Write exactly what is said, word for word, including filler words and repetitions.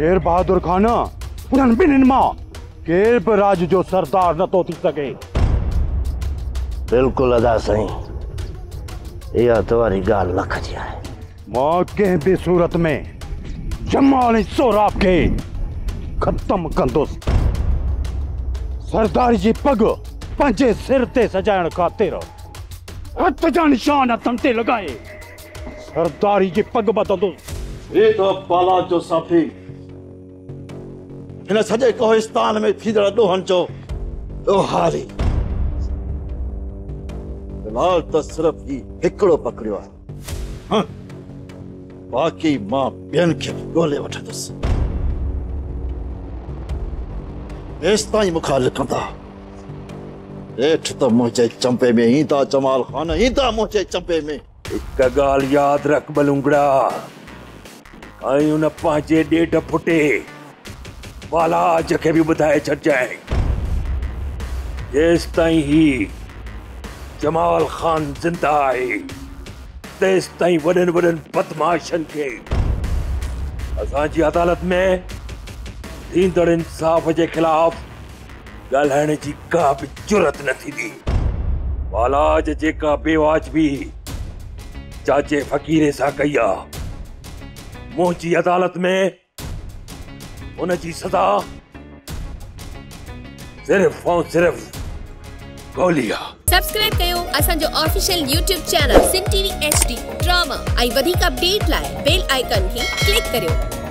शेर बहादुर खान उन्हनि ॿिन्हिनि मां केर बि राज जो सरदार नथो थी सघे। बिल्कुलु अदा साईं, इहा तवारी ॻाल्हि लख जी आहे। मां कंहिं बि सूरत में जमाल ऐं सोराब खे ख़त्म कंदुसि। सरदारी जी पग पंहिंजे सिर ते सजाइण ख़ातिर हथ जा निशान हथनि ते लॻाए सरदारी जी पग बदंदुसि। ये तो बाला जो साथी हिन सॼे कोहिस्तान में थींदड़ ॾोहनि जो ॾोहारी। फिलहाल तो सिर्फ ही हिकिड़ो पकड़ियो आहे। हाँ, बाक़ी मां ॿियनि खे बि ॻोल्हे वठंदुसि। एसि ताईं मूंखां लिखंदा हेठि त मुंहिंजे चंपे में ईंदा जमाल खान, ईंदा मुंहिंजे चंपे में। हिकु ॻाल्हि यादि रख बलूंगड़ा, ऐं उन पंहिंजे ॾेढ फुटे बालाज खे बि ॿुधाए छॾजांइ, जेसि ताईं ही जमाल खान ज़िंदा आहे तेसि ताईं वॾनि वॾनि बदमाशनि खे असांजी अदालत में थींदड़ इंसाफ़ जे ख़िलाफ़ ॻाल्हाइण जी का बि जुरत न थींदी। बालाज जेका बेवाजिबी चाचे फ़क़ीरे सां कई आहे, मुंहिंजी अदालत में उनजी सज़ा सिर्फ़ ऐं सिर्फ़ गोली आहे। सब्सक्राइब कयो असांजो official YouTube channel Sindh TV H D drama ऐं वधीक अपडेट लाइ बेल आइकन खे क्लिक करियो।